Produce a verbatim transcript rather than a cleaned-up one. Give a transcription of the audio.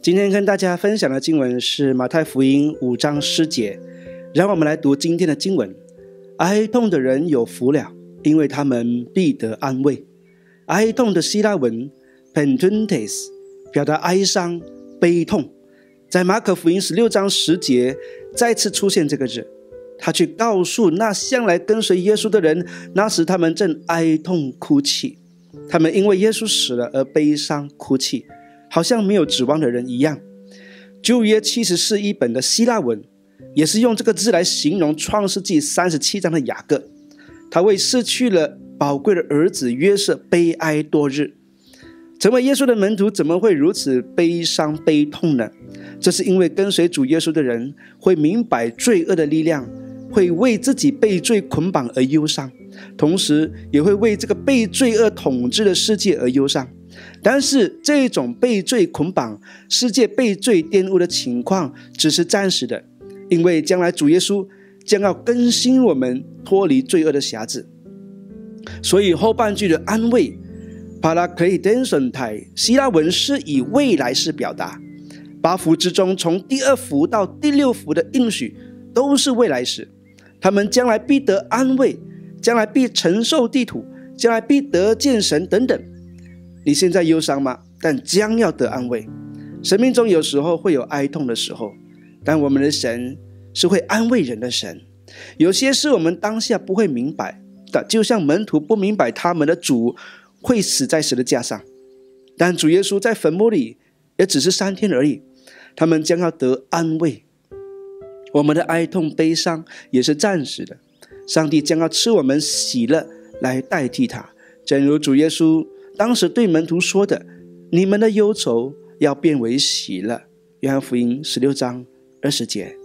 今天跟大家分享的经文是马太福音五章十节，让我们来读今天的经文。哀痛的人有福了，因为他们必得安慰。哀痛的希腊文 pentuntes 表达哀伤、悲痛，在马可福音十六章十节再次出现这个字。他去告诉那向来跟随耶稣的人，那时他们正哀痛哭泣，他们因为耶稣死了而悲伤哭泣，好像没有指望的人一样。旧约七十四译本的希腊文也是用这个字来形容创世纪三十七章的雅各，他为失去了宝贵的儿子约瑟悲哀多日。成为耶稣的门徒怎么会如此悲伤悲痛呢？这是因为跟随主耶稣的人会明白罪恶的力量，会为自己被罪捆绑而忧伤，同时也会为这个被罪恶统治的世界而忧伤。但是这种被罪捆绑、世界被罪玷污的情况只是暂时的，因为将来主耶稣将要更新我们，脱离罪恶的辖制。所以后半句的安慰 parakletensentai 希腊文是以未来式表达，八福之中从第二福到第六福的应许都是未来时，他们将来必得安慰，将来必承受地土，将来必得见神等等。你现在忧伤吗？但将要得安慰。生命中有时候会有哀痛的时候，但我们的神是会安慰人的神。有些事我们当下不会明白的，就像门徒不明白他们的主会死在十字架上，但主耶稣在坟墓里也只是三天而已，他们将要得安慰。我们的哀痛悲伤也是暂时的，上帝将要赐我们喜乐来代替它。正如主耶稣当时对门徒说的，你们的忧愁要变为喜乐，约翰福音十六章二十节。